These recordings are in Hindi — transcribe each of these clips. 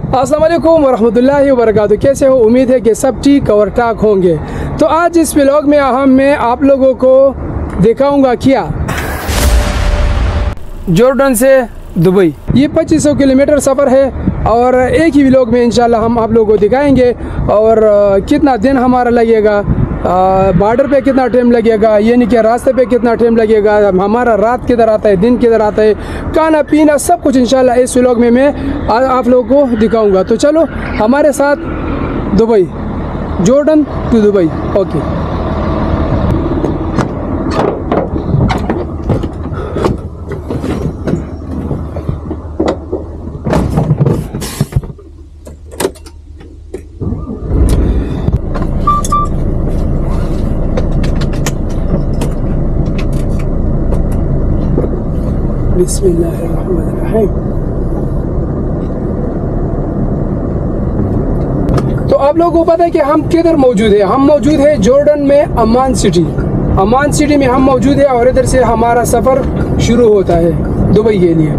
अस्सलाम वालेकुम वरहमतुल्लाहि वबरकातुहू। कैसे हो? उम्मीद है कि सब ठीक और ठाक होंगे। तो आज इस व्लॉग में मैं आप लोगों को दिखाऊंगा क्या जॉर्डन से दुबई। ये 2500 किलोमीटर सफ़र है और एक ही व्लॉग में इंशाल्लाह हम आप लोगों को दिखाएंगे। और कितना दिन हमारा लगेगा, बॉर्डर पे कितना टाइम लगेगा, यानी कि रास्ते पे कितना टाइम लगेगा, हमारा रात किधर आता है, दिन किधर आता है, खाना पीना सब कुछ इंशाल्लाह इस व्लॉग में मैं आप लोगों को दिखाऊंगा। तो चलो हमारे साथ Dubai, Jordan to Dubai. Okay. बिस्मिल्लाहिर्रहमानिर्रहीम। तो आप लोगों को पता है कि हम किधर मौजूद है? हम मौजूद है जॉर्डन में, अमान सिटी। अमान सिटी में हम मौजूद है और इधर से हमारा सफ़र शुरू होता है दुबई के लिए।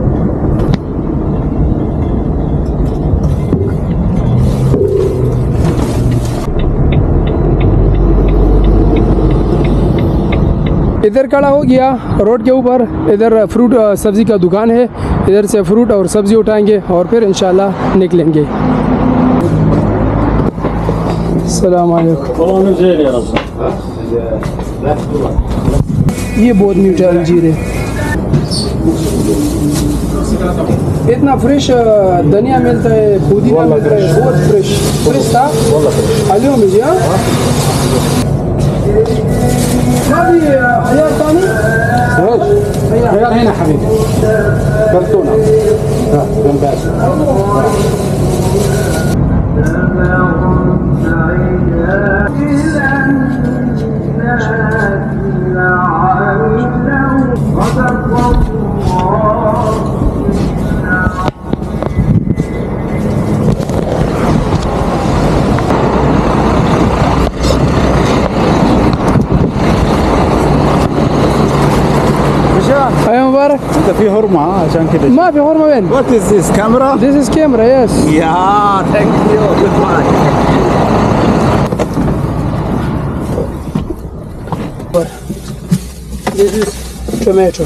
इधर खड़ा हो गया रोड के ऊपर। इधर फ्रूट सब्ज़ी का दुकान है, इधर से फ्रूट और सब्ज़ी उठाएंगे और फिर इंशाल्लाह निकलेंगे। अस्सलाम वालेकुम। ये बहुत मीठा अंजीर है, इतना फ्रेश धनिया मिलता है, पुदीना मिलता है, बहुत फ्रेश था। आलू मुझे ما في خيار ثاني؟ خيار هنا حبيبي، كرتونة جنبك. أيوة مبارك. انت في حرمه عشان كذا. ما في حرمة وين؟ What is this camera? This is camera, yes. Yeah, thank you. Good one. This is tomato.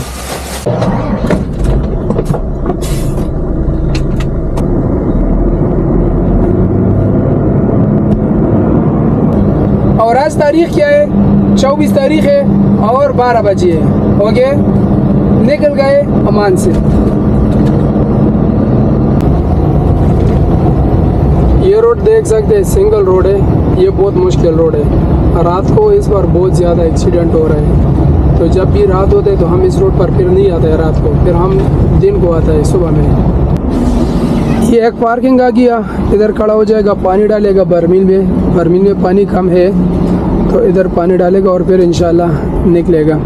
और आज तारीख क्या है? 24 तारीख है और 12 बजे है। ओके, निकल गए अमान से। ये रोड देख सकते हैं, सिंगल रोड है। ये बहुत मुश्किल रोड है। रात को इस बार बहुत ज़्यादा एक्सीडेंट हो रहे हैं। तो जब भी रात होते है तो हम इस रोड पर फिर नहीं आते हैं रात को, फिर हम दिन को आता है सुबह में। ये एक पार्किंग आ गया, इधर खड़ा हो जाएगा, पानी डालेगा बर्मील में। बर्मील में पानी कम है तो इधर पानी डालेगा और फिर इंशाल्लाह निकलेगा।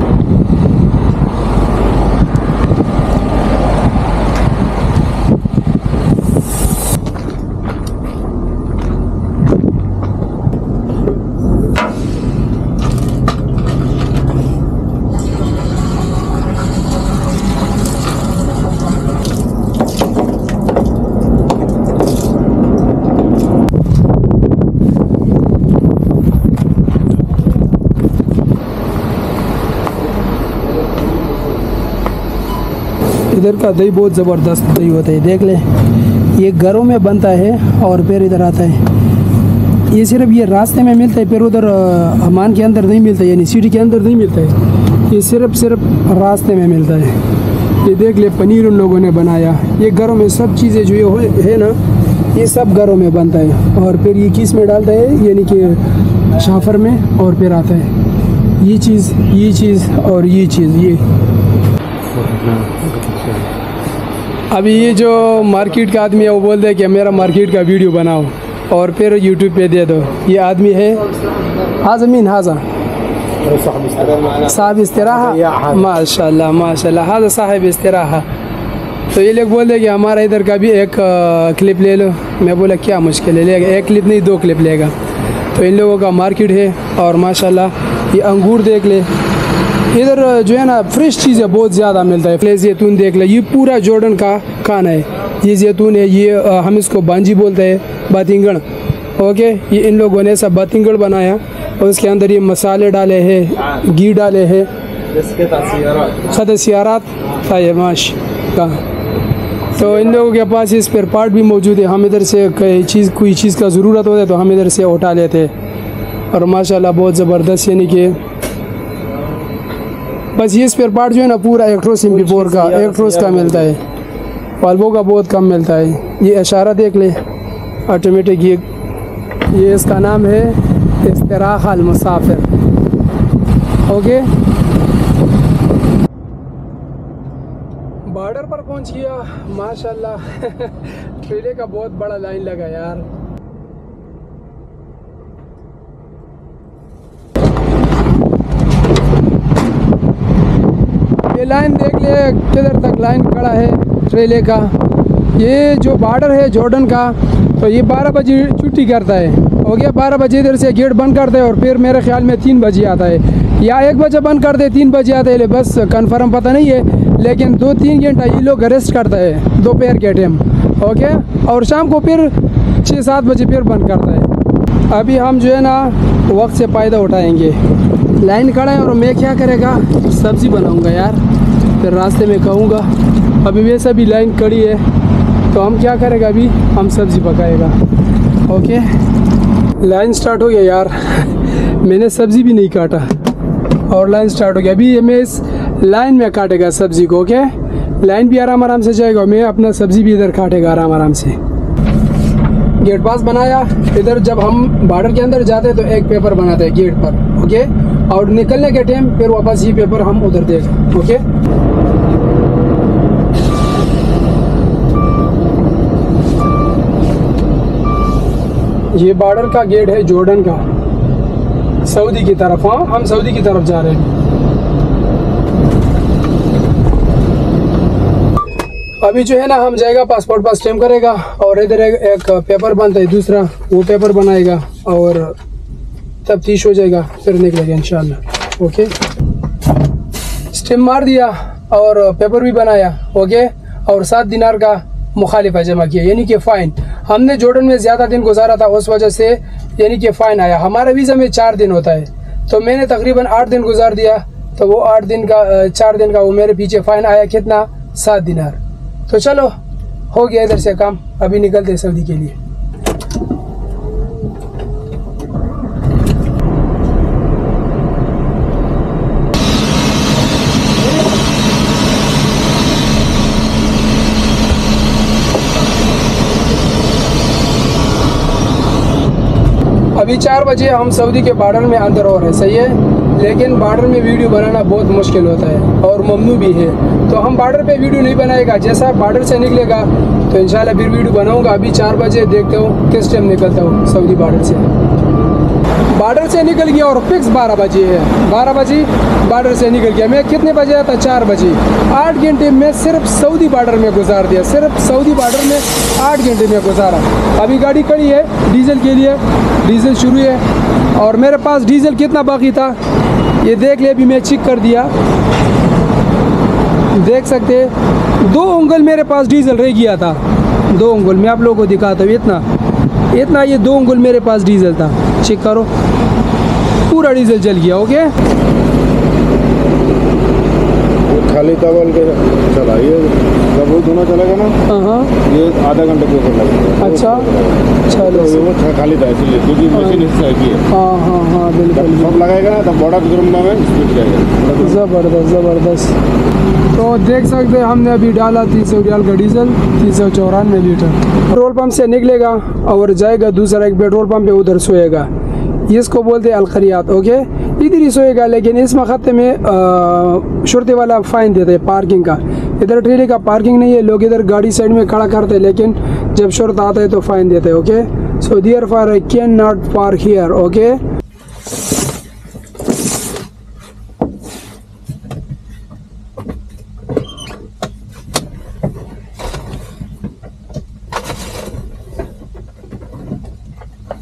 इधर का दही बहुत ज़बरदस्त दही होता है, देख ले। ये घरों में बनता है और फिर इधर आता है। ये सिर्फ ये रास्ते में मिलता है, फिर उधर अमान के अंदर नहीं मिलता है, यानी सिटी के अंदर नहीं मिलता है। ये सिर्फ रास्ते में मिलता है। ये देख ले, पनीर उन लोगों ने बनाया। ये घरों में सब चीज़ें जो ये है ना, ये सब घरों में बनता है और फिर ये किस में डालता है, यानी कि शाफर में, और फिर आता है ये चीज़ और ये चीज़। ये अभी ये जो मार्केट का आदमी है वो बोलते हैं कि मेरा मार्केट का वीडियो बनाओ और फिर यूट्यूब पे दे दो। ये आदमी है हाज़मीन, हाज़ा साहब इस्तिराहा, माशाल्लाह माशाल्लाह, हाज़ा साहब इस्तिराहा। तो ये लोग बोलते हैं कि हमारा इधर का भी एक क्लिप ले लो। मैं बोला क्या मुश्किल है, लेगा एक क्लिप नहीं 2 क्लिप लेगा। तो इन लोगों का मार्केट है और माशाल्लाह ये अंगूर देख ले, इधर जो है ना फ्रेश चीज़ें बहुत ज़्यादा मिलता है। फ्लेश जैतून देख ले, ये पूरा जॉर्डन का खाना है। ये जैतून है, ये हम इसको बांजी बोलते हैं, बातिंगड़। ओके, ये इन लोगों ने सब बातिंगड़ बनाया और उसके अंदर ये मसाले डाले हैं, घी डाले हैं, खदसियारात माश का। तो इन लोगों के पास ये स्पेयर पार्ट भी मौजूद है। हम इधर से कोई चीज़ का ज़रूरत होता है तो हम इधर से उठा लेते हैं और माशाल्लाह बहुत ज़बरदस्त, यानी कि बस ये स्पेयर पार्ट जो है ना पूरा एक्ट्रोस MP4 का एक्ट्रोस का मिलता है, वाल्वो का बहुत कम मिलता है। ये इशारा देख ले ऑटोमेटिक, ये इसका नाम है इस्तराह अल मुसाफिर। ओके, बॉर्डर पर पहुंच गया माशाल्लाह। ट्रेले का बहुत बड़ा लाइन लगा यार। ये लाइन देख ले किधर तक लाइन खड़ा है ट्रेले का। ये जो बॉर्डर है जॉर्डन का, तो ये 12 बजे छुट्टी करता है। हो गया, 12 बजे इधर से गेट बंद करते हैं और फिर मेरे ख्याल में 3 बजे आता है या 1 बजे बंद कर दे, 3 बजे आता है, बस कंफर्म पता नहीं है। लेकिन 2-3 घंटा ये लोग रेस्ट करता है दोपहर के टाइम। ओके, और शाम को फिर 6-7 बजे फिर बंद करता है। अभी हम जो है ना वक्त से फ़ायदा उठाएंगे। लाइन खड़ा है और मैं क्या करेगा, सब्ज़ी बनाऊंगा यार, फिर रास्ते में कहूँगा। अभी वैसे भी लाइन खड़ी है तो हम क्या करेगा, अभी हम सब्ज़ी पकाएगा। ओके, लाइन स्टार्ट हो गया यार। मैंने सब्ज़ी भी नहीं काटा और लाइन स्टार्ट हो गया। अभी मैं इस लाइन में काटेगा सब्ज़ी को। ओके, लाइन भी आराम से जाएगा, मैं अपना सब्ज़ी भी इधर काटेगा आराम से। गेट पास बनाया। इधर जब हम बॉर्डर के अंदर जाते हैं तो एक पेपर बनाते हैं गेट पर। ओके, और निकलने के टाइम फिर वापस ये पेपर हम उधर देंगे। ओके, ये बॉर्डर का गेट है जॉर्डन का, सऊदी की तरफ। हाँ, हम सऊदी की तरफ जा रहे हैं। अभी जो है ना हम जाएगा, पासपोर्ट पर स्टैम्प करेगा और इधर एक पेपर बनता है दूसरा, वो पेपर बनाएगा और तफ्तीश हो जाएगा, फिर निकलेगा इंशाल्लाह। ओके, स्टैम्प मार दिया और पेपर भी बनाया। ओके, और 7 दिनार का मुखालिफा जमा किया, यानी कि फ़ाइन। हमने जॉर्डन में ज़्यादा दिन गुजारा था, उस वजह से यानी कि फ़ाइन आया। हमारा वीज़ा में 4 दिन होता है, तो मैंने तकरीबन 8 दिन गुजार दिया, तो वो 8 दिन का 4 दिन का वो मेरे पीछे फ़ाइन आया। कितना? 7 दिनार। तो चलो हो गया इधर से काम, अभी निकलते हैं सऊदी के लिए। अभी 4 बजे हम सऊदी के बॉर्डर में अंदर हो रहे हैं, सही है। लेकिन बॉर्डर में वीडियो बनाना बहुत मुश्किल होता है और ममनू भी है, तो हम बॉर्डर पे वीडियो नहीं बनाएगा। जैसा बॉर्डर से निकलेगा तो इंशाल्लाह फिर वीडियो बनाऊंगा। अभी 4 बजे देखते हो किस टाइम निकलता हूँ सऊदी बॉर्डर से। बॉर्डर से निकल गया और फिक्स 12 बजे है। 12 बजे बॉर्डर से निकल गया। मैं कितने बजे आया था? 4 बजे। 8 घंटे में सिर्फ सऊदी बॉर्डर में गुजार दिया, सिर्फ सऊदी बॉर्डर में 8 घंटे में गुजारा। अभी गाड़ी खड़ी है डीजल के लिए, डीजल शुरू है और मेरे पास डीजल कितना बाकी था ये देख ले। अभी मैं चेक कर दिया, देख सकते 2 उंगल मेरे पास डीजल रह गया था। 2 उंगल मैं आप लोगों को दिखाता हूँ, इतना ये 2 उंगल मेरे पास डीजल था। चेक करो, पूरा डीजल जल गया। ओके, खाली तवल के चलाइए, जब वो दोनों चलेगा ना, हाँ, ये आधा घंटे के ऊपर लगेगा। अच्छा, चलो वो खाली था इसलिए, क्योंकि मशीन हिस्सा की है। हाँ बिल्कुल। सब लगाएगा ना तब बड़ा गुजरमा में स्पीड जाएगा। ज़बरदस्त। तो देख सकते हैं हमने अभी डाला 300 रियाल का डीजल, 394 लीटर। पेट्रोल पंप से निकलेगा और जाएगा दूसरा एक पेट्रोल पंप पे, उधर सोएगा। इसको बोलते हैं अलखरियात। ओके, इधर ही सोएगा, लेकिन इस वक्त में शुरते वाला फ़ाइन देते हैं पार्किंग का। इधर ट्रेले का पार्किंग नहीं है, लोग इधर गाड़ी साइड में खड़ा करते हैं, लेकिन जब शुरत आता है तो फ़ाइन देते हैं। Okay, so therefore I can not park here. Okay,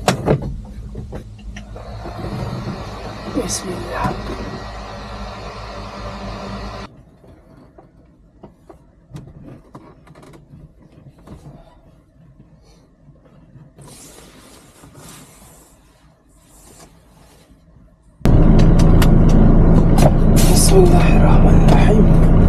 बिस्मिल्लाह। बिस्मिल्लाहिर्रहमानिर्रहीम।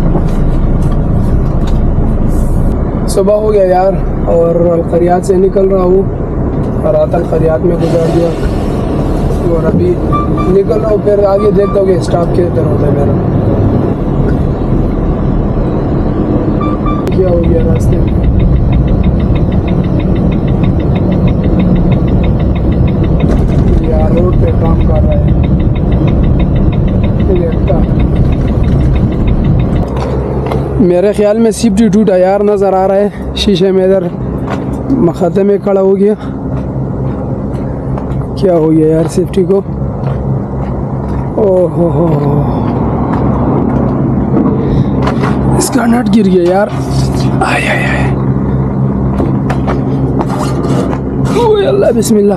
सुबह हो गया यार और अलखरियात से निकल रहा हूँ। रात अलखरियात में गुजार दिया और अभी निकल रहा हूँ। फिर आगे देखता हूँ कि स्टाफ के इधर होता है मेरा। क्या हो गया रास्ते में? यार रोड पे काम कर रहा है। मेरे ख्याल में सिफ्टी टूटा यार, नज़र आ रहा है शीशे में। इधर मखते में खड़ा हो गया। क्या हो गया यार सिफ्टी को? ओहो हो, इसका नट गिर गया यार। आय आय आय, ओए अल्लाह, बिस्मिल्लाह।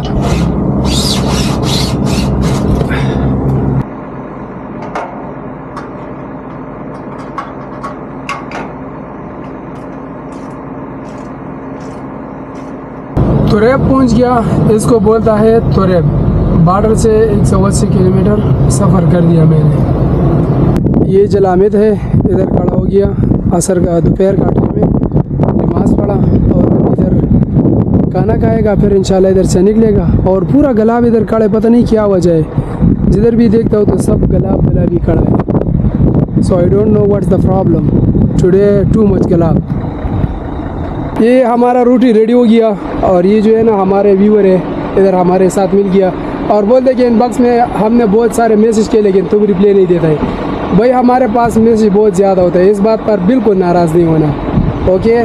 तुरेब पहुंच गया। इसको बोलता है तुरेब। बॉर्डर से 180 किलोमीटर सफ़र कर दिया मैंने। ये जलामित है, इधर खड़ा हो गया। असर का दोपहर का टाइम में नमाज़ पढ़ा और इधर खाना खाएगा, फिर इंशाल्लाह इधर से निकलेगा। और पूरा गुलाब इधर खड़ा है, पता नहीं क्या वजह है। जिधर भी देखता हूँ तो सब गुलाब ही खड़ा है। So I don't know what's the problem today, too much गुलाब। ये हमारा रोटी रेडी हो गया और ये जो है ना हमारे व्यूअर है, इधर हमारे साथ मिल गया और बोलते कि इनबॉक्स में हमने बहुत सारे मैसेज किए लेकिन तुम रिप्लाई नहीं देता है। भाई हमारे पास मैसेज बहुत ज़्यादा होता है, इस बात पर बिल्कुल नाराज़ नहीं होना। ओके,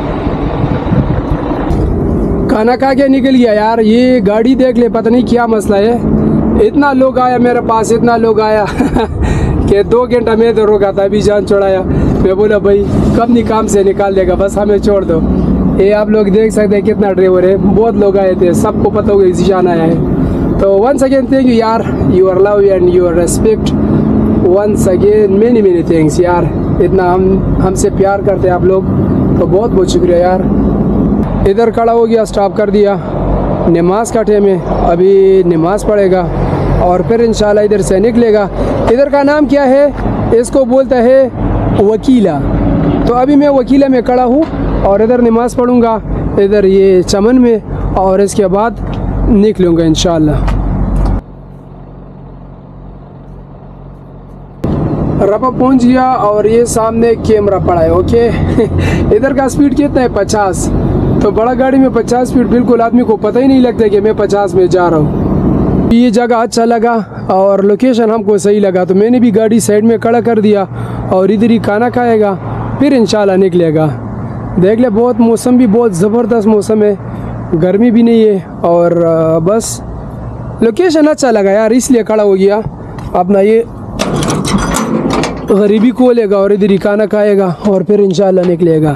खाना खा के निकल गया यार। ये गाड़ी देख ले, पता नहीं क्या मसला है। इतना लोग आया मेरे पास, इतना लोग आया कि 2 घंटा मैं तो रोका था, अभी जान छोड़ाया। मैं बोला भाई कब नहीं काम से निकाल देगा, बस हमें छोड़ दो। ये आप लोग देख सकते हैं कितना ड्राइवर है, बहुत लोग आए थे, सबको पता होगा जीशान आया है। तो वंस अगेन थैंक यू यार, your love and your respect. Once again many many thanks यार, इतना हमसे प्यार करते हैं आप लोग, तो बहुत बहुत शुक्रिया यार। इधर खड़ा हो गया, स्टॉप कर दिया। नमाज का टाइम है, अभी नमाज पढ़ेगा और फिर इंशाल्लाह इधर से निकलेगा। इधर का नाम क्या है? इसको बोलता है वकीला। तो अभी मैं वकीला में खड़ा हूँ और इधर नमाज़ पढ़ूँगा, इधर ये चमन में, और इसके बाद निकलूँगा इंशाल्लाह। रपा पहुँच गया और ये सामने कैमरा पड़ा है। ओके इधर का स्पीड कितना है? 50। तो बड़ा गाड़ी में 50 स्पीड, बिल्कुल आदमी को पता ही नहीं लगता कि मैं 50 में जा रहा हूँ। ये जगह अच्छा लगा और लोकेशन हमको सही लगा, तो मैंने भी गाड़ी साइड में खड़ा कर दिया और इधर ही खाना खाएगा, फिर इंशाल्लाह निकलेगा। देख ले, बहुत मौसम भी बहुत ज़बरदस्त मौसम है, गर्मी भी नहीं है और बस लोकेशन अच्छा लगा यार, इसलिए खड़ा हो गया। अपना ये गरीबी को लेगा और इधर ही खाना खाएगा और फिर इंशाल्लाह निकलेगा।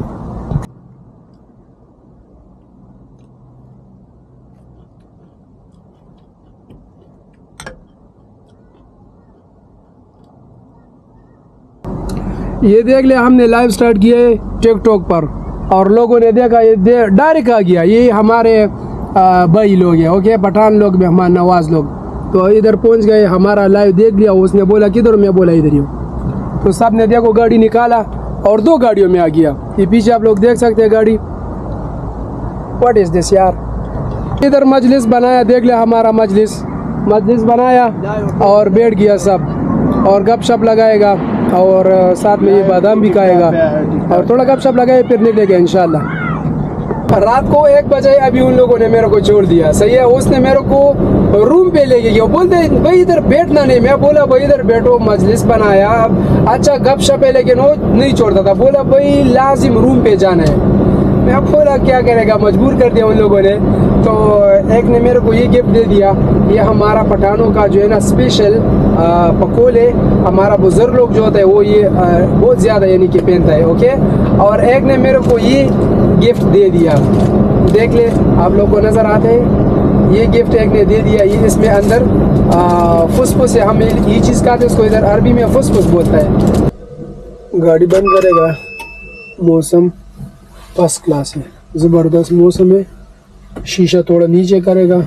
ये देख ले, हमने लाइव स्टार्ट किया है टिकटॉक पर और लोगों ने देखा, ये डायरेक्ट आ गया। ये हमारे भाई लोग हैं, ओके, पठान लोग, मेहमान नवाज लोग। तो इधर पहुंच गए, हमारा लाइव देख लिया। उसने बोला किधर? मैं बोला इधर ही हूँ। तो सब ने देखो गाड़ी निकाला और 2 गाड़ियों में आ गया। ये पीछे आप लोग देख सकते हैं गाड़ी। व्हाट इज दिस यार? इधर मजलिस बनाया, देख ले, हमारा मजलिस बनाया और बैठ गया सब और गपशप लगाएगा और साथ में ये बादाम भी खाएगा और थोड़ा गपशप लगाए, फिर निकलेगा इंशाल्लाह। रात को 1 बजे अभी उन लोगों ने मेरे को छोड़ दिया, सही है। उसने मेरे को रूम पे लेके गया, बोलते भाई इधर बैठना नहीं। मैं बोला भाई इधर बैठो, मजलिस बनाया, अच्छा गपशप है, लेकिन वो नहीं छोड़ता था। बोला भाई लाजिम रूम पे जाना है। मैं बोला क्या करेगा, मजबूर कर दिया उन लोगों ने। तो एक ने मेरे को ये गिफ्ट दे दिया, ये हमारा पठानों का जो है ना स्पेशल पकोल है। हमारा बुजुर्ग लोग जो होता है वो ये बहुत ज़्यादा यानी कि पहनता है, ओके। और एक ने मेरे को ये गिफ्ट दे दिया, देख ले, आप लोग को नज़र आते हैं। ये गिफ्ट एक ने दे दिया, ये इसमें अंदर फुसफुस है। हम ये चीज़ कहते हैं, इसको इधर अरबी में फुसफुस बोलता है। गाड़ी बंद करेगा, मौसम फर्स्ट क्लास है, ज़बरदस्त मौसम है। शीशा थोड़ा नीचे करेगा।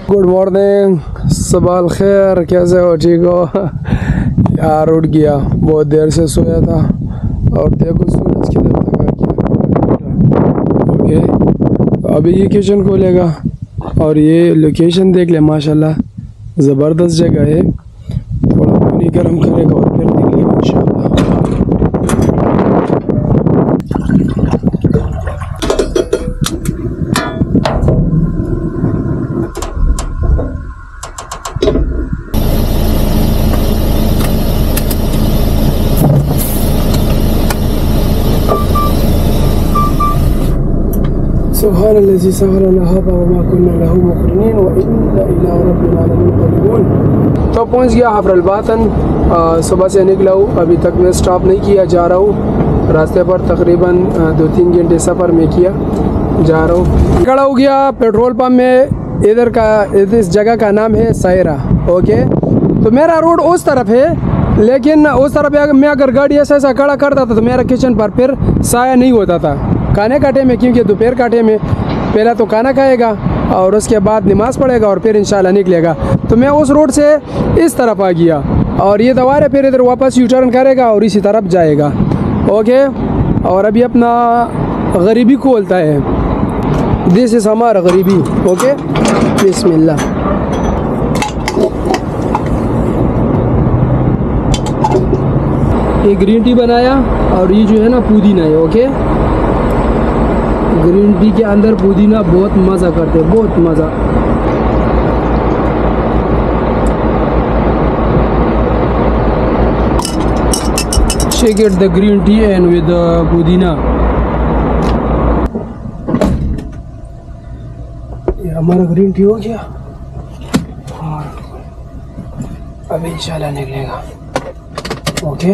गुड मॉर्निंग, सुबह खैर, कैसे हो? ठीक हो? यार उठ गया, बहुत देर से सोया था और देखो सूरज किधर तक आ गया। ओके, तो अभी ये किचन खोलेगा और ये लोकेशन देख ले, माशाल्लाह ज़बरदस्त जगह है। थोड़ा पानी गर्म करेगा और फिर निकलेगा इंशाल्लाह। सुभान अल्लज़ी सख़र लना हाज़ा वमा कुन्ना लहू मुक़रिनीन व इन्ना इला रब्बिल आलमीन क़ादिरून। तो पहुँच गया हफ़रुल बातन। सुबह से निकला हूँ, अभी तक मैं स्टॉप नहीं किया, जा रहा हूँ। रास्ते पर तकरीबन 2-3 घंटे सफ़र में किया, जा रहा हूँ। खड़ा हो गया पेट्रोल पंप में। इधर का, इस जगह का नाम है सायरा। ओके, तो मेरा रोड उस तरफ है, लेकिन उस तरफ मैं अगर गाड़ी ऐसा खड़ा करता था तो मेरा किचन पर फिर साया नहीं होता था खाने का टाइम में, क्योंकि दोपहर का टाइम में पहला तो खाना खाएगा और उसके बाद नमाज पढ़ेगा और फिर इंशाल्लाह निकलेगा। तो मैं उस रोड से इस तरफ आ गया और ये दवार है, फिर इधर वापस यू टर्न करेगा और इसी तरफ जाएगा। ओके, और अभी अपना गरीबी खोलता है, दिस इज़ हमारा गरीबी। ओके, बिस्मिल्लाह। ये ग्रीन टी बनाया और ये जो है ना पुदीना है। ओके, ग्रीन टी के अंदर पुदीना बहुत मज़ा करते हैं, बहुत मज़ा। Shake it the green tea and with pudina. ये हमारा ग्रीन टी हो गया और अभी इंशाल्लाह निकलेगा। ओके,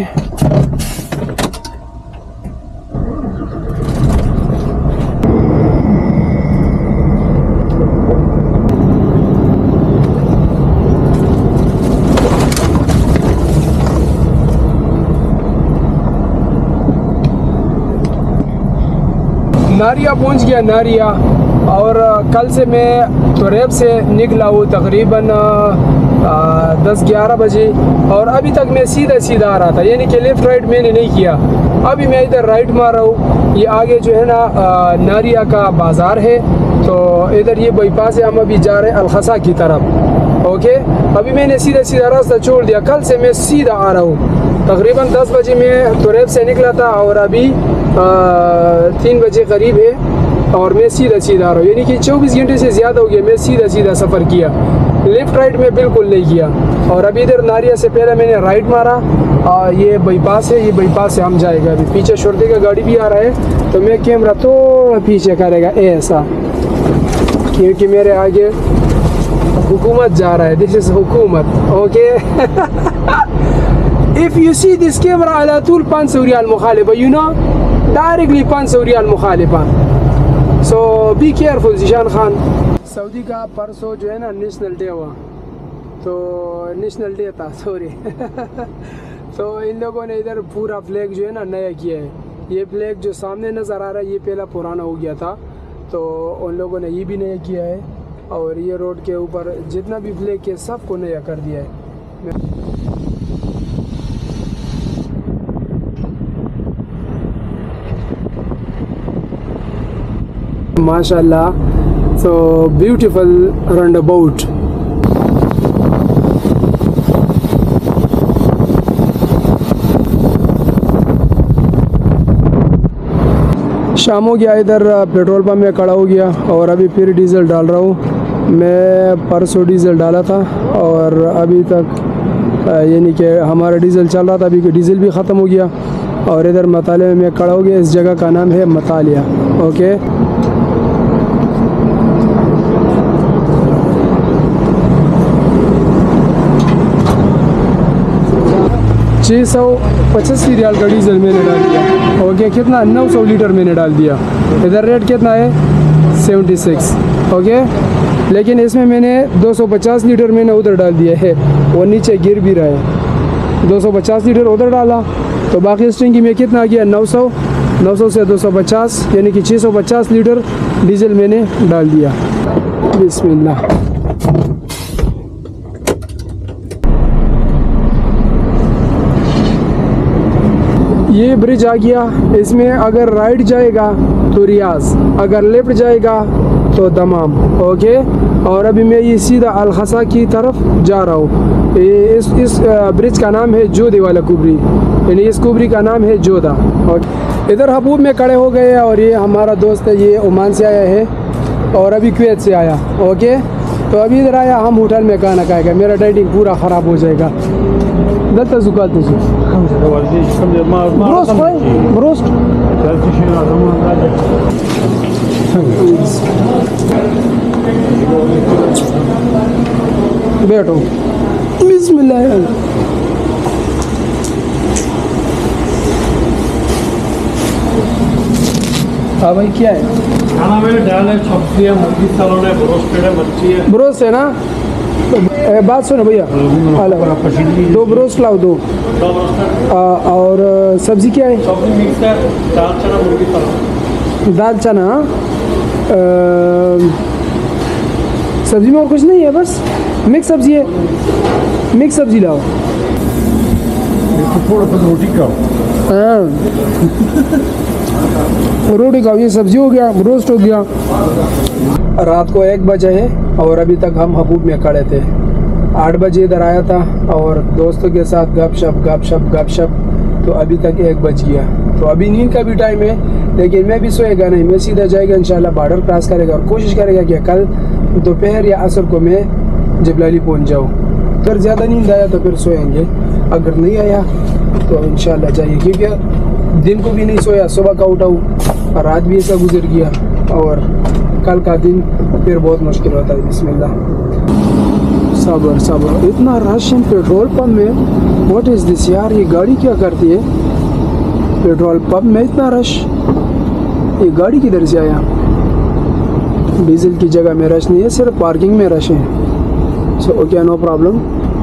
नारिया पहुंच गया, नारिया। और कल से मैं तुरैब से निकला हूँ तकरीबन 10-11 बजे और अभी तक मैं सीधा आ रहा था, यानी कि लेफ़्ट राइट मैंने नहीं किया। अभी मैं इधर राइट मार रहा हूँ। ये आगे जो है ना नारिया का बाज़ार है, तो इधर ये बाईपास है, हम अभी जा रहे हैं अलखसा की तरफ। ओके, अभी मैंने सीधा रास्ता छोड़ दिया, कल से मैं सीधा आ रहा हूँ। तकरीबन 10 बजे मैं तुरैब से निकला था और अभी 3 बजे करीब है और मैं सीधा आ रहा हूँ, यानी कि 24 घंटे से ज़्यादा हो गया मैं सीधा सफ़र किया, लेफ़्ट राइट में बिल्कुल नहीं किया। और अभी इधर नारिया से पहले मैंने राइट मारा और ये बाईपास है, ये बाईपास से हम जाएगा। अभी पीछे शोरते का गाड़ी भी आ रहा है, तो मैं कैमरा तो पीछे करेगा ऐसा, क्योंकि मेरे आगे हुकूमत जा रहा है। दिस इज़ हुकूमत। Okay, if you see this camera अला तूल 500 रियाल मुखालिफा, यू नो, डायरेक्टली 500 रियाल मुखालिफा। So be careful Zeeshan Khan. Saudi का परसों जो है ना नेशनल डे हुआ, तो नेशनल डे था, सॉरी। तो इन लोगों ने इधर पूरा फ्लैग जो है ना नया किया है। ये फ्लैग जो सामने नज़र आ रहा है ये पहला पुराना हो गया था, तो उन लोगों ने ये भी नया किया है। और ये रोड के ऊपर जितना भी फ्लैग है सबको नया कर दिया है। माशाल्लाह, so beautiful roundabout। शाम हो गया, इधर पेट्रोल पंप में खड़ा हो गया और अभी फिर डीज़ल डाल रहा हूँ। मैं परसों डीज़ल डाला था और अभी तक यानी कि हमारा डीज़ल चल रहा था, अभी डीज़ल भी ख़त्म हो गया। और इधर मतालिया में मैं खड़ा हो गया, इस जगह का नाम है मतालिया। ओके, 685 रियाल का डीज़ल मैंने डाल दिया। ओके, कितना 900 लीटर मैंने डाल दिया। इधर रेट कितना है 76। ओके, लेकिन इसमें मैंने 250 लीटर मैंने उधर डाल दिया है, वो नीचे गिर भी रहा है। 250 लीटर उधर डाला तो बाकी स्टिंग में कितना आ गया 900 से 250 यानी कि 650 लीटर डीजल मैंने डाल दिया। बिस्मिल्लाह। ये ब्रिज आ गया। इसमें अगर राइट जाएगा तो रियाज, अगर लेफ्ट जाएगा तो दमाम। ओके, और अभी मैं ये सीधा अल-खसा की तरफ जा रहा हूँ। इस ब्रिज का नाम है जोधे वाला कुबरी, यानी इस कुबरी का नाम है जोधा। ओके, इधर हबूब में खड़े हो गए और ये हमारा दोस्त है, ये ओमान से आया है और अभी कुवैत से आया। ओके, तो अभी इधर आया, हम होटल में खाना खाएगा, मेरा डाइटिंग पूरा ख़राब हो जाएगा। दत्ता जुकात ब्रोस्ट बैठो, बिस्मिल्लाह। हाँ भाई, क्या है खाना में? दाल है, सब्जी है, मुर्गी सालन है, ब्रोस्टेड है, मच्छी है। ब्रोस्ट है ना? तो बात सुनो भैया, दो ब्रोस्ट लाओ, दो। और सब्जी क्या है? सब्जी मिक्स है, दाल चना मुर्गी सालन। दाल चना, सब्जी में और कुछ नहीं है, बस मिक्स सब्जी है, मिक्स सब्जी लाओ। थोड़ा सा रोटी का हाँ रोटी खाओ, ये सब्जी हो गया, रोस्ट हो गया। रात को 1 बजे है और अभी तक हम हबूब में खड़े थे। 8 बजे इधर आया था और दोस्तों के साथ गपशप, तो अभी तक 1 बज गया। तो अभी नींद का भी टाइम है, लेकिन मैं भी सोएगा नहीं, मैं सीधा जाएगा इंशाल्लाह, बॉर्डर क्रॉस करेगा और कोशिश करेगा कि कल दोपहर या असर को मैं जबलाली पहुंच जाऊं। अगर ज़्यादा नींद आया तो फिर सोएंगे, अगर नहीं आया तो इंशाल्लाह जाइए, क्योंकि दिन को भी नहीं सोया, सुबह का उठा हूँ, रात भी ऐसा गुजर गया और कल का दिन फिर बहुत मुश्किल होता है। बिस्मिल्लाह, सबर। इतना रश है पेट्रोल पंप में, व्हाट इज़ दिस यार, ये गाड़ी क्या करती है पेट्रोल पंप में? इतना रश, ये गाड़ी किधर से आया? डीजल की जगह में रश नहीं है, सिर्फ पार्किंग में रश है। So okay, no problem.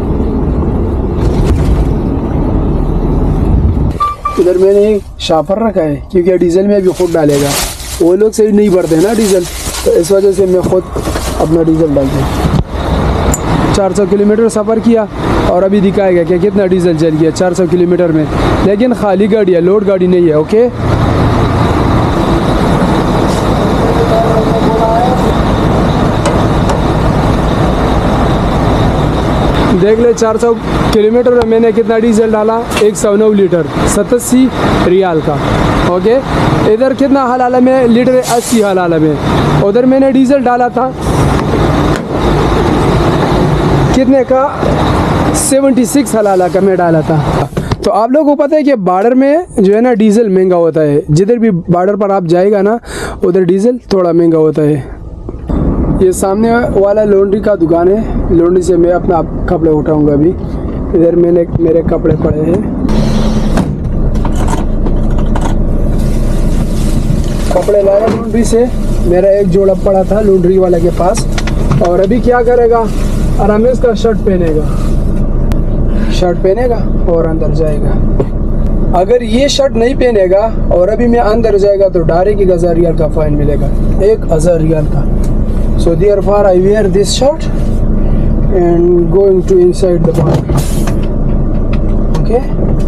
इधर मैंने शापर रखा है क्योंकि डीजल में भी खुद डालेगा, वो लोग सही नहीं भरते हैं ना डीजल, तो इस वजह से मैं खुद अपना डीजल डालता हूँ। 400 किलोमीटर सफ़र किया और अभी दिखाएगा कि कितना डीजल जल गया 400 किलोमीटर में, लेकिन खाली गाड़ी है, लोड गाड़ी नहीं है। ओके, देख ले 400 किलोमीटर में मैंने कितना डीजल डाला, 109 लीटर 87 रियाल का। ओके, इधर कितना हलाला में लीटर, 80 हलाला में। उधर मैंने डीजल डाला था कितने का, 76 हलाला का मैं डाला था। तो आप लोगों को पता है कि बॉर्डर में जो है ना डीजल महंगा होता है, जिधर भी बॉर्डर पर आप जाएगा ना उधर डीजल थोड़ा महंगा होता है। ये सामने वाला लॉन्ड्री का दुकान है, लॉन्ड्री से मैं अपना कपड़े उठाऊंगा अभी। इधर मैंने मेरे कपड़े पड़े हैं, कपड़े लाया लॉन्ड्री से, मेरा एक जोड़ा पड़ा था लॉन्ड्री वाला के पास। और अभी क्या करेगा, आराम से इसका शर्ट पहनेगा और अंदर जाएगा। अगर ये शर्ट नहीं पहनेगा और अभी मैं अंदर जाएगा तो डायरेक्ट 1000 रियाल का फाइन मिलेगा, 1000 रियाल का। So therefore I wear this shirt and going to inside the border. Okay?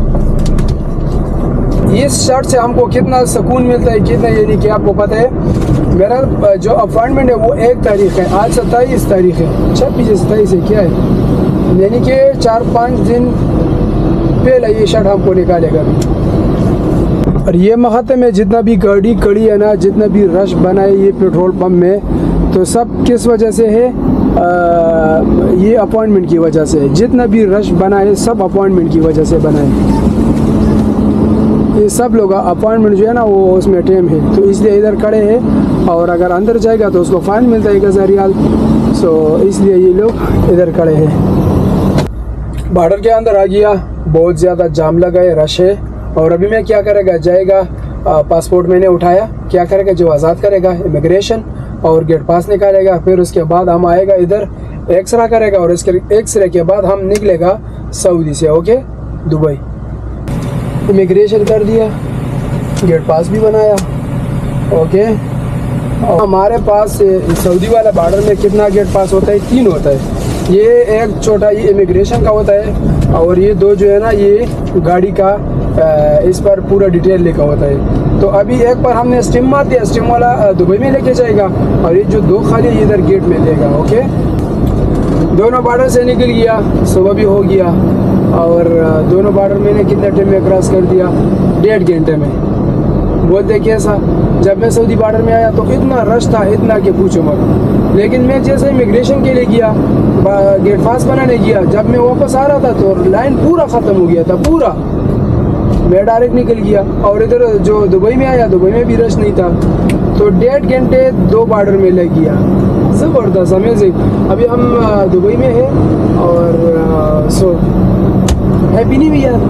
इस शर्ट से हमको कितना सुकून मिलता है, कितना, यानी कि आपको पता है मेरा जो अपॉइंटमेंट है वो 1 तारीख है, आज 27 तारीख है, 26-27 है, क्या है, यानी कि 4-5 दिन पहले ये शर्ट हमको निकालेगा। और ये महत्व में जितना भी गाड़ी खड़ी है ना, जितना भी रश बना है ये पेट्रोल पंप में, तो सब किस वजह से है, ये अपॉइंटमेंट की वजह से। जितना भी रश बना है सब अपॉइंटमेंट की वजह से बना है। ये सब लोग अपॉइंटमेंट जो है ना वो उसमें टाइम है, तो इसलिए इधर खड़े हैं। और अगर अंदर जाएगा तो उसको फाइन मिलता है 1000 रियाल, सो इसलिए ये लोग इधर खड़े हैं। बॉर्डर के अंदर आ गया, बहुत ज़्यादा जाम लगा है, रश है। और अभी मैं क्या करेगा, जाएगा, पासपोर्ट मैंने उठाया, क्या करेगा, जो आज़ाद करेगा इमिग्रेशन और गेट पास निकालेगा। फिर उसके बाद हम आएगा इधर, एक्सरे करेगा और इसके एक्सरे के बाद हम निकलेगा सऊदी से। Okay, Dubai. इमिग्रेशन कर दिया, गेट पास भी बनाया। ओके, और हमारे पास सऊदी वाला बॉर्डर में कितना गेट पास होता है, 3 होता है। ये एक छोटा ये इमिग्रेशन का होता है और ये 2 जो है ना ये गाड़ी का इस पर पूरा डिटेल लिखा होता है। तो अभी एक बार हमने स्टिम मार दिया, स्टिम वाला दुबई में लेके जाएगा और ये जो 2 खाली इधर गेट में लेगा। ओके, दोनों बॉर्डर से निकल गया, सुबह भी हो गया और दोनों बॉर्डर मैंने कितने टाइम में क्रॉस कर दिया, 1.5 घंटे में। बोलते कैसा, जब मैं सऊदी बॉर्डर में आया तो इतना रश था, इतना कि पूछो मत। लेकिन मैं जैसे इमिग्रेशन के लिए गया, गेट पास बनाने गया, जब मैं वापस आ रहा था तो लाइन पूरा ख़त्म हो गया था, पूरा। मैं डायरेक्ट निकल गया और इधर जो दुबई में आया, दुबई में भी रश नहीं था। तो 1.5 घंटे 2 बॉर्डर में लग गया, ज़बरदस्त, अमेजिंग। अभी हम दुबई में हैं और so happy new year.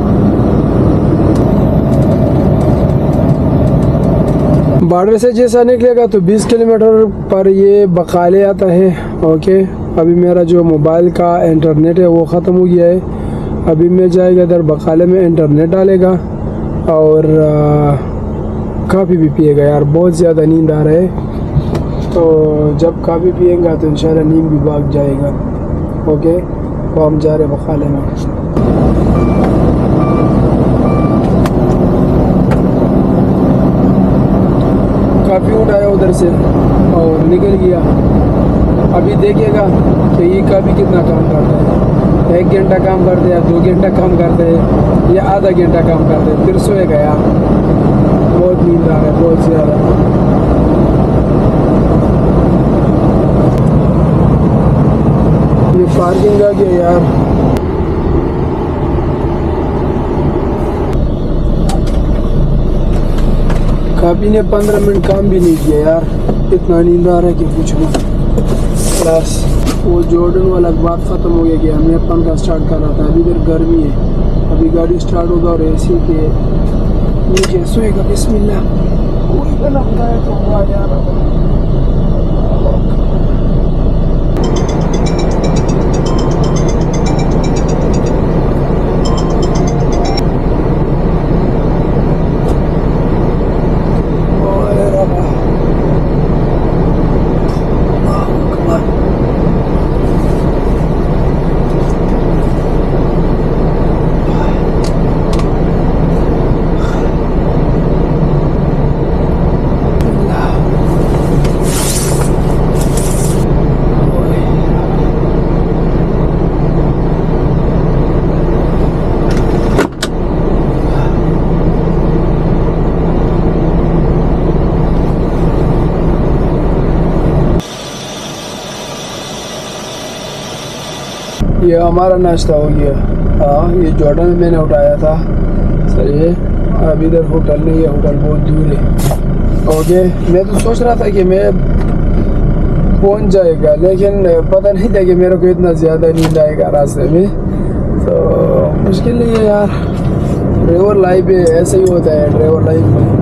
Border से जैसा निकलेगा तो 20 किलोमीटर पर ये बकाले आता है। ओके, अभी मेरा जो मोबाइल का इंटरनेट है वो ख़त्म हो गया है। अभी मैं जाएगा इधर बकाले में इंटरनेट डालेगा और काफ़ी भी पिएगा यार, बहुत ज़्यादा नींद आ रहा है। तो जब काफ़ी पिएगा तो इंशाल्लाह नींद भी भाग जाएगा। ओके, तो हम जा रहे बकाले में। काफ़ी उठाया उधर से और निकल गया। अभी देखिएगा कि ये काफ़ी कितना काम करता है, 1 घंटा काम करते हैं, 2 घंटा काम करते हैं या आधा घंटा काम करते हैं, फिर सोएगा यार। बहुत नींद आ रहा है, बहुत ज़्यादा। ये पार्किंग आ गया यार। काफ़ी ने 15 मिनट काम भी नहीं किया यार, इतना नींद आ रहा है कि कुछ नहीं। बस वो जॉर्डन वाला बात ख़त्म हो गया कि हमने पंखा स्टार्ट कर रहा था। अभी इधर गर्मी है, अभी गाड़ी स्टार्ट होगा और एसी के नीचे सोएगा। बिस्मिल्लाह, कोई गाना बताया तो हुआ यार। ये हमारा नाश्ता हो गया। हाँ, ये जॉर्डन में मैंने उठाया था। सही है, अब इधर होटल नहीं है, होटल बहुत दूर है। ओके, मैं तो सोच रहा था कि मैं पहुंच जाएगा, लेकिन पता नहीं था कि मेरे को इतना ज़्यादा नींद आएगा रास्ते में। तो मुश्किल नहीं है यार, ड्राइवर लाइफ है, ऐसे ही होता है ड्राइवर लाइफ में।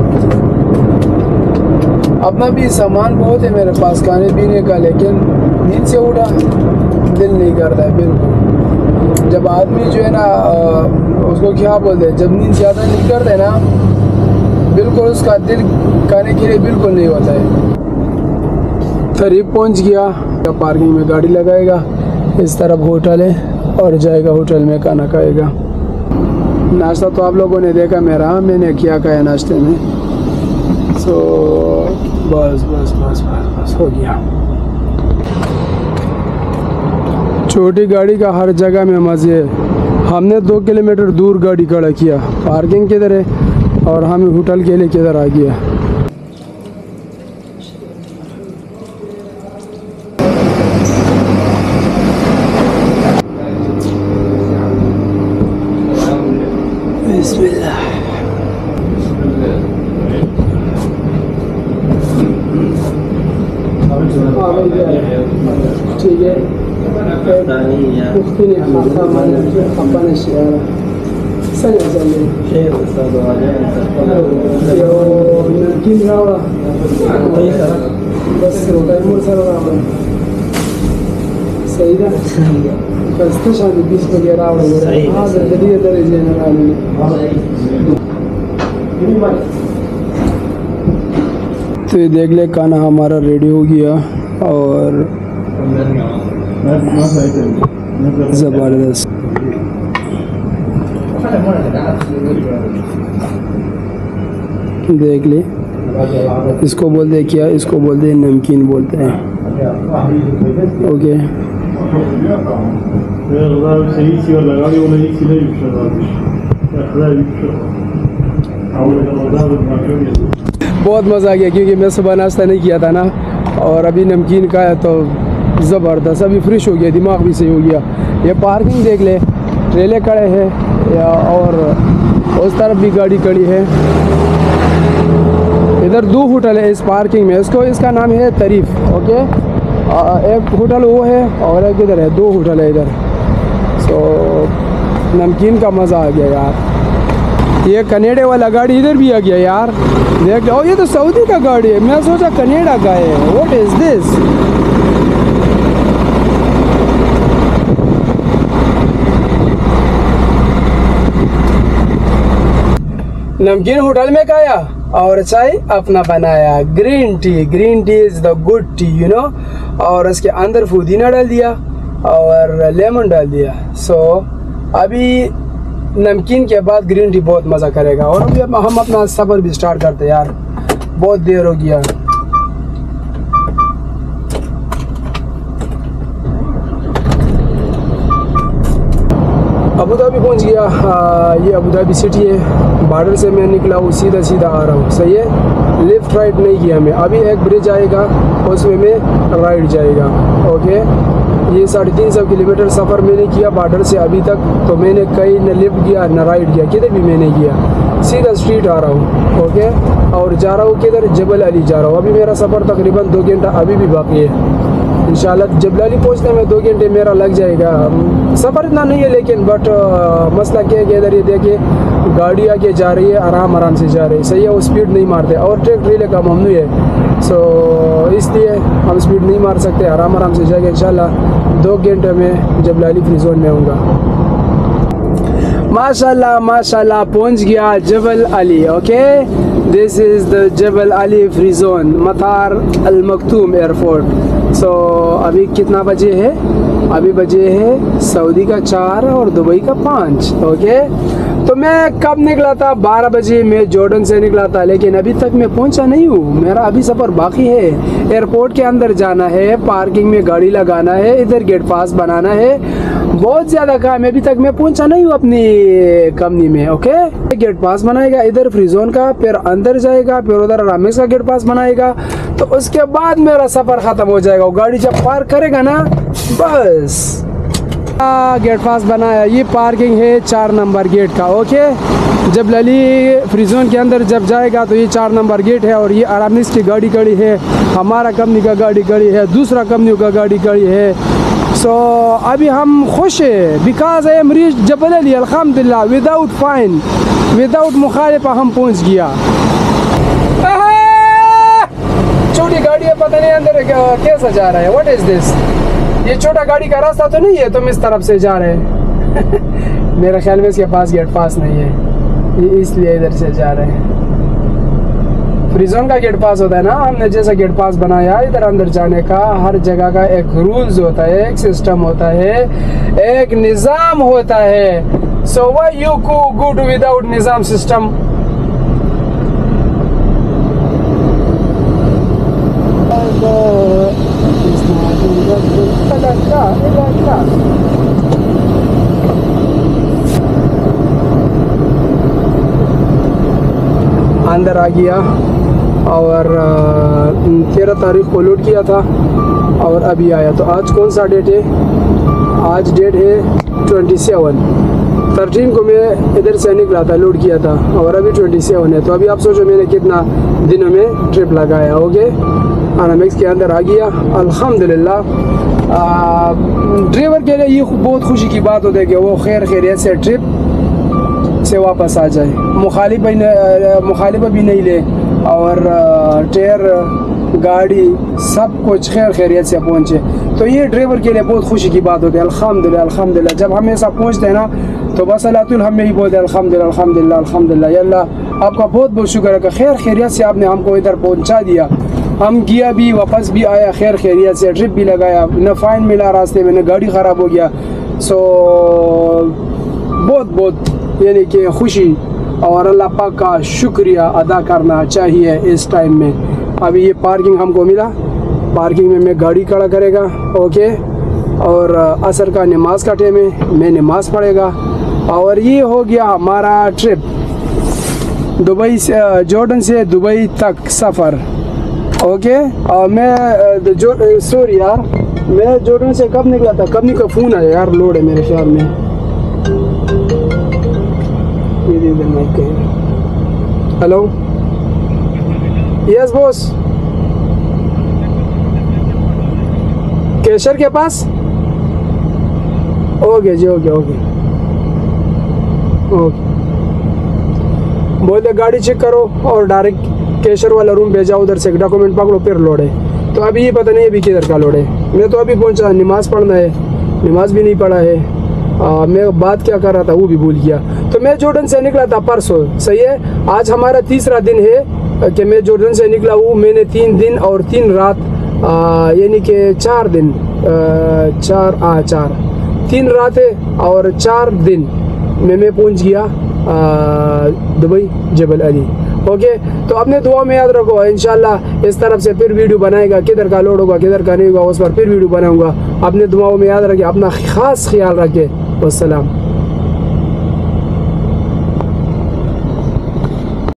अपना भी सामान बहुत है मेरे पास खाने पीने का, लेकिन नींद से उठा दिल नहीं करता है बिल्कुल। जब आदमी जो है ना, उसको क्या बोलते हैं, जब नींद ज़्यादा नहीं करते ना, बिल्कुल उसका दिल खाने के लिए बिल्कुल नहीं होता है। करीब पहुंच गया, पार्किंग में गाड़ी लगाएगा, इस तरफ होटल है और जाएगा होटल में खाना खाएगा। नाश्ता तो आप लोगों ने देखा मेरा, मैंने क्या खाया नाश्ते में। सो बस बस बस बस बस हो गया। छोटी गाड़ी का हर जगह में मज़े है। हमने 2 किलोमीटर दूर गाड़ी खड़ा किया, पार्किंग किधर है और हम होटल के लिए किधर आ गया। बिस्मिल्लाह। ठीक है, तो ये देख ले, खाना हमारा रेडी हो गया और ज़बरदस्त। देख ले, इसको बोलते हैं क्या, इसको बोलते हैं नमकीन बोलते हैं। ओके बहुत मज़ा आ गया क्योंकि मैं सुबह नाश्ता नहीं किया था ना, और अभी नमकीन खाया तो ज़बरदस्त, अभी फ्रेश हो गया, दिमाग भी सही हो गया। ये पार्किंग देख ले, ट्रेले खड़े हैं और उस तरफ भी गाड़ी खड़ी है। इधर 2 होटल है इस पार्किंग में, इसका नाम है तारीफ। ओके, एक होटल वो है और एक इधर है, 2 होटल है इधर। सो नमकीन का मज़ा आ गया यार। ये कनेडा वाला गाड़ी इधर भी आ गया यार, देख। ओ ये तो सऊदी का गाड़ी है, मैं सोचा कनेडा का है। What is this? नमकीन होटल में खाया और चाय अपना बनाया, green tea. Green tea is the good tea, you know. और इसके अंदर पुदीना डाल दिया और लेमन डाल दिया। सो अभी नमकीन के बाद ग्रीन टी बहुत मज़ा करेगा। और अभी हम अपना सफ़र भी स्टार्ट करते यार, बहुत देर हो गया। अबू धाबी पहुंच गया। ये अबू धाबी सिटी है, बॉर्डर से मैं निकला हूँ, सीधा सीधा आ रहा हूँ। सही है, लेफ्ट राइट नहीं किया मैं। अभी एक ब्रिज आएगा, उसमें मैं राइट जाएगा। ओके, ये 350 किलोमीटर सफ़र मैंने किया बॉर्डर से अभी तक, तो मैंने कहीं न लेफ्ट किया न राइट किया, किधर भी मैंने किया, सीधा स्ट्रीट आ रहा हूँ। ओके, और जा रहा हूँ किधर, जबल अली जा रहा हूँ। अभी मेरा सफ़र तकरीबन 2 घंटा अभी भी बाकी है। इंशाल्लाह जबल अली पहुँचने में 2 घंटे मेरा लग जाएगा। सफ़र इतना नहीं है लेकिन बट मसला क्या है कि इधर ये देखिए गाड़ी आगे जा रही है, आराम आराम से जा रही है। सही है, वो स्पीड नहीं मारते, और ट्रक ट्रेले का ममनू है। सो इसलिए हम स्पीड नहीं मार सकते, आराम आराम से जाएंगे। इंशाल्लाह 2 घंटे में जबल अली फ्री जोन में आऊँगा। माशाल्लाह माशाल्लाह पहुँच गया Jebel Ali. Okay, this is the Jebel Ali free zone, मतार अल मखतूम एयरपोर्ट। सो अभी कितना बजे है? अभी बजे है सऊदी का 4 और दुबई का 5। ओके, तो मैं कब निकला था? 12 बजे मैं जॉर्डन से निकला था, लेकिन अभी तक मैं पहुंचा नहीं हूँ। मेरा अभी सफ़र बाकी है। एयरपोर्ट के अंदर जाना है, पार्किंग में गाड़ी लगाना है, इधर गेट पास बनाना है, बहुत ज़्यादा काम है। अभी तक मैं पहुंचा नहीं हूँ अपनी कंपनी में। ओके, गेट पास बनाएगा इधर फ्री जोन का, फिर अंदर जाएगा, फिर उधर रामेक्स का गेट पास बनाएगा, तो उसके बाद मेरा सफ़र ख़त्म हो जाएगा। गाड़ी जब पार्क करेगा ना, बस गेट पास बनाया। ये पार्किंग है 4 नंबर गेट का। ओके, जब लली फ्री जोन के अंदर जब जाएगा तो ये 4 नंबर गेट है, और ये आरामिस की गाड़ी खड़ी है, हमारा कंपनी का गाड़ी खड़ी है, दूसरा कंपनी का गाड़ी खड़ी है। सो अभी हम खुश है because I am reach Jebel Ali अल्हम्दुलिल्लाह विदाउट फाइन, विदाउट मुखालिफा हम पहुँच गया। छोटी गाड़ी है, पता नहीं अंदर कैसा जा रहा है। What is this? ये छोटा गाड़ी का रास्ता तो नहीं है, तुम इस तरफ से जा रहे हैं। मेरा ख्याल में इसके पास गेट पास नहीं है, ये इसलिए इधर से जा रहे हैं। फ्री जोन का गेट पास होता है ना, हमने जैसा गेट पास बनाया इधर अंदर जाने का, हर जगह का एक रूल्स होता है, एक सिस्टम होता है, एक निज़ाम होता है। So why you go to without निज़ाम सिस्टम? अंदर आ गया और 13 तारीख को लोड किया था और अभी आया। तो आज कौन सा डेट है? आज डेट है 27। 13 को मैं इधर से निकला था, लोड किया था, और अभी 27 है। तो अभी आप सोचो मैंने कितना दिनों में ट्रिप लगाया। ओके, आरामेक्स के अंदर आ गया अल्हम्दुलिल्लाह। ड्राइवर के लिए ये बहुत खुशी की बात होती है कि वो खैरियत से ट्रिप से वापस आ जाए, मुखालिफ भी नहीं ले, और टायर गाड़ी सब कुछ खैरियत से पहुँचे। तो ये ड्राइवर के लिए बहुत खुशी की बात होती है। अल्हम्दुलिल्लाह अल्हम्दुलिल्लाह। जब हम ऐसा पहुँचते हैं ना तो बस अल्लाह हम यही बोलते हैं अल्हम्दुलिल्लाह अल्हम्दुलिल्लाह अल्हम्दुलिल्लाह। या अल्लाह आपका बहुत बहुत शुक्र है कि खैरियत से आपने हमको इधर पहुँचा दिया। हम गया भी, वापस भी आया खैरियत से, ट्रिप भी लगाया, न फाइन मिला रास्ते में, न गाड़ी ख़राब हो गया। सो बहुत बहुत यानी कि खुशी और अल्लाह पाक का शुक्रिया अदा करना चाहिए इस टाइम में। अभी ये पार्किंग हमको मिला, पार्किंग में मैं गाड़ी खड़ा करेगा, ओके। और असर का नमाज का टाइम है, मैं नमाज पढ़ेगा। और ये हो गया हमारा ट्रिप दुबई से, जॉर्डन से दुबई तक सफ़र, ओके। और मैं सॉरी यार, मैं जॉर्डन से कब निकला था, कब निकला, फ़ोन आया यार, लोड है मेरे ख्याल में। हेलो, यस बॉस, केशर के पास, ओके जी, ओके ओके ओके। बोलते गाड़ी चेक करो और डायरेक्ट केशर वाला रूम भेजा, उधर से डॉक्यूमेंट पकड़ो फिर लोड है। तो अभी ये पता नहीं अभी किधर का लोड है। मैं तो अभी पहुंचा, नमाज़ पढ़ना है, नमाज भी नहीं पढ़ा है। मैं बात क्या कर रहा था वो भी भूल गया। तो मैं जॉर्डन से निकला था परसों, सही है। आज हमारा तीसरा दिन है कि मैं जॉर्डन से निकला हूँ। मैंने 3 दिन और 3 रात यानी कि 4 दिन 3 रातें और 4 दिन में मैं पहुँच गया दुबई जबल अली, ओके। तो अपने दुआ में याद रखो, इंशाल्लाह इस तरफ से फिर वीडियो बनाएगा, किधर का लोड होगा किधर का नहीं होगा उस पर फिर वीडियो बनाऊंगा। अपने दुआओं में याद रखिए, अपना खास ख्याल रखिए। वस्सलाम।